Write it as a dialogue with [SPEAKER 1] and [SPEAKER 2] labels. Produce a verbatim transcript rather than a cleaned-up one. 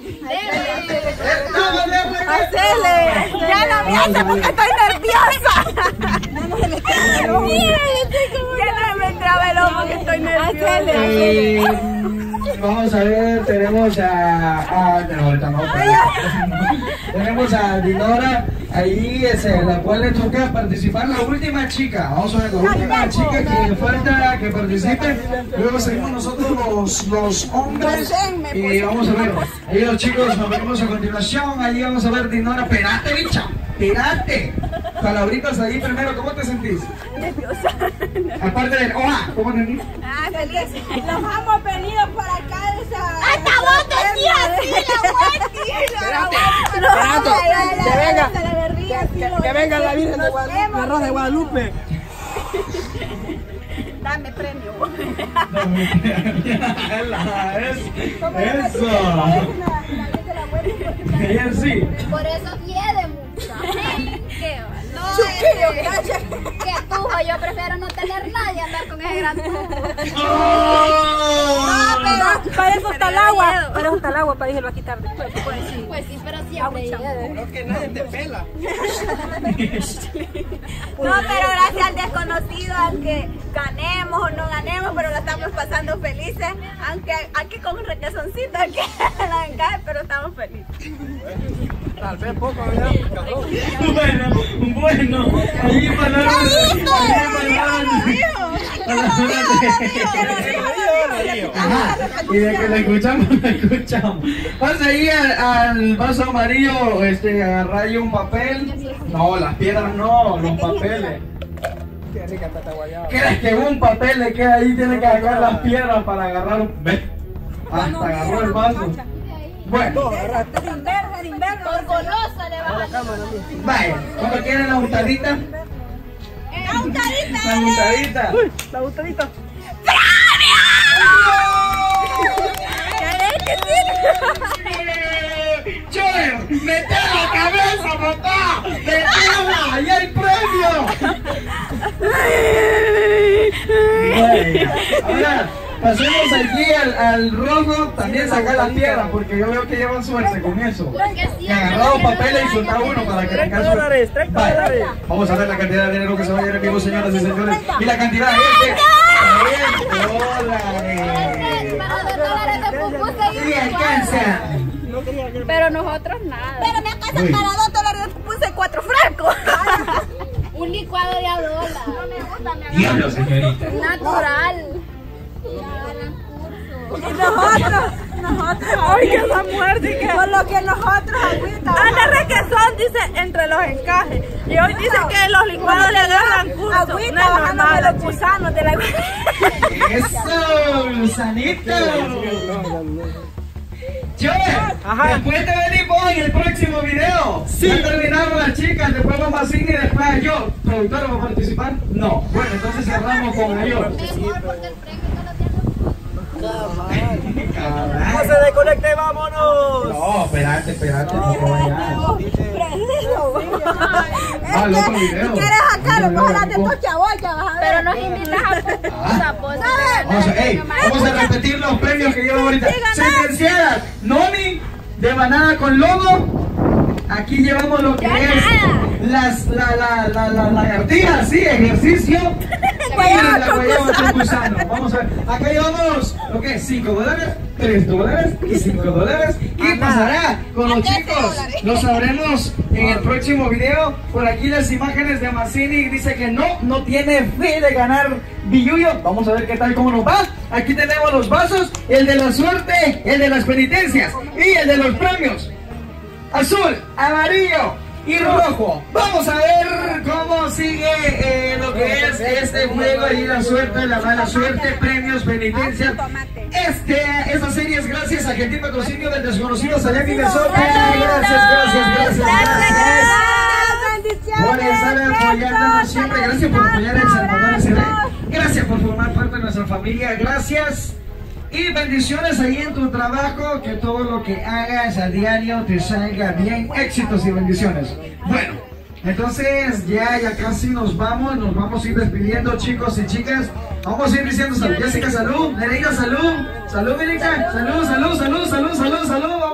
[SPEAKER 1] Hacele. Ya no me hace porque estoy nerviosa. Ya no me traba el ojo porque estoy nerviosa.
[SPEAKER 2] Vamos a ver, tenemos a... a no, ahorita no, tenemos a Dinora, ahí es la cual le toca participar la última chica. Vamos a ver, la última chica que falta que participe. Luego seguimos nosotros los, los hombres. Y vamos a ver, ahí los chicos nos vemos a continuación. Ahí vamos a ver Dinora. Espérate, bicha, espérate. Palabritas ahí primero, ¿cómo te sentís?
[SPEAKER 1] Nerviosa.
[SPEAKER 2] Aparte de... ¡Hola! ¿Cómo te sentís?
[SPEAKER 1] Ah, feliz. Nos hemos venido por acá de esa...
[SPEAKER 3] ¡Hasta vos decías así, la
[SPEAKER 4] Espérate, que venga, que venga la Virgen de Guadalupe, la Rosa de Guadalupe.
[SPEAKER 1] Dame premio.
[SPEAKER 2] Eso. Ella sí.
[SPEAKER 3] Por eso quiere mucho. ¿Qué va? No,
[SPEAKER 1] Chuquillo,
[SPEAKER 3] eh, ¿qué tubo? Yo prefiero no tener nadie andar con ese gran tubo.
[SPEAKER 2] ¡Oh!
[SPEAKER 1] No, pero para eso está el agua. Para eso está el agua, para ahí se lo va a quitar después. Pues sí.
[SPEAKER 3] Pues sí, pero siempre llegue.
[SPEAKER 4] Creo que nadie te pela.
[SPEAKER 1] No, pero gracias al desconocido, aunque ganemos o no ganemos, pero la estamos pasando felices. Aunque aquí con un requesoncito aquí la encaje, pero estamos felices.
[SPEAKER 4] Tal vez poco, ¿verdad?
[SPEAKER 2] Bueno, bueno, ahí palabras. Ajá, y de que lo escuchamos, lo escuchamos. Vas ahí al, al vaso amarillo, este, agarrar ahí un papel. No, las piedras no, los papeles.
[SPEAKER 4] Qué rica está esta guayaba.
[SPEAKER 2] ¿Crees que un papel le queda ahí? Tiene que agarrar las piedras para agarrar un... ¿Ves? Hasta agarró el vaso. Bueno.
[SPEAKER 1] Sin ver, sin ver.
[SPEAKER 3] Por golosa le va a dar.
[SPEAKER 2] Vaya, ¿cómo quieren la untadita?
[SPEAKER 1] La untadita.
[SPEAKER 2] La untadita.
[SPEAKER 4] Uy, la gustadita.
[SPEAKER 2] ¡Joder! ¡Mete la cabeza, papá! ¡Metela! ¡Ahí hay premio! Bueno, ahora pasemos aquí al, al rojo. También sacar la piedra porque yo veo que llevan suerte con eso. Y agarrado papeles y soltar uno para que tengan
[SPEAKER 4] dólares,
[SPEAKER 2] suerte.
[SPEAKER 4] treinta dólares.
[SPEAKER 2] Vale, vamos a ver la cantidad de dinero que se va a ir en vivo, señoras y señores. Y la cantidad es de diez dólares. Sí, alcanza.
[SPEAKER 3] Pero nosotros nada.
[SPEAKER 1] Pero me alcanza para dos dólares, puse cuatro francos.
[SPEAKER 3] Un licuado de a dólar.
[SPEAKER 1] No me gusta, me
[SPEAKER 2] Diablo, señorita.
[SPEAKER 3] Natural.
[SPEAKER 1] Y nosotros, nosotros.
[SPEAKER 4] Ay, que esa muerte que...
[SPEAKER 1] Con lo que nosotros agüita.
[SPEAKER 5] Ana Requesón dice entre los encajes. Y hoy dice que los licuados le agarran curso.
[SPEAKER 1] Agüita
[SPEAKER 5] No es
[SPEAKER 1] bajando de
[SPEAKER 5] normal.
[SPEAKER 1] los gusanos de la
[SPEAKER 2] Eso, gusanito. Joder,
[SPEAKER 4] Ajá.
[SPEAKER 2] después te venimos en el próximo video.
[SPEAKER 4] Sí.
[SPEAKER 2] Ya terminaron las chicas, después vamos a cine y después yo. ¿Productor va a participar? No. Bueno, entonces cerramos con ellos.
[SPEAKER 3] Mejor porque el premio no lo tengo.
[SPEAKER 4] ¡No se desconecte, vámonos!
[SPEAKER 2] No, espérate, espérate, no te vayas. Ah, el otro video.
[SPEAKER 1] ¿Quieres sacarlo? Vas a hablar de estos chavos, ya vas a ver.
[SPEAKER 3] Pero nos invitas a puta pues.
[SPEAKER 2] Vamos a, ey, vamos a repetir los premios que llevo ahorita. Sentenciadas, Noni de banana con lobo. Aquí llevamos lo que es las la la la la lagartijas, sí, ejercicio. Y la guayaba con gusano. Vamos a ver, acá llevamos lo que es cinco dólares, tres dólares y cinco dólares. ¿Qué pasará con los chicos? Lo sabremos en el próximo video. Por aquí las imágenes de Mazzini dice que no, no tiene fe de ganar billuyo. Vamos a ver qué tal, cómo nos va. Aquí tenemos los vasos, el de la suerte, el de las penitencias y el de los premios. Azul, amarillo y rojo. Vamos a ver cómo sigue eh, lo que es este juego y la suerte, la mala suerte, premios, penitencias. Este, esta serie es gracias a gentil patrocinio del desconocido Sayami Besota. Gracias, gracias, gracias, gracias. Por estar apoyándonos siempre. Gracias por apoyar a El Salvador S D. Gracias por formar parte de nuestra familia. Gracias. Y bendiciones ahí en tu trabajo, que todo lo que hagas a diario te salga bien, éxitos y bendiciones. Bueno, entonces ya, ya casi nos vamos, nos vamos a ir despidiendo, chicos y chicas. Vamos a ir diciendo salud. Jessica, salud. Nereida, salud. Salud, Nereida. Salud, salud, salud, salud, salud, salud.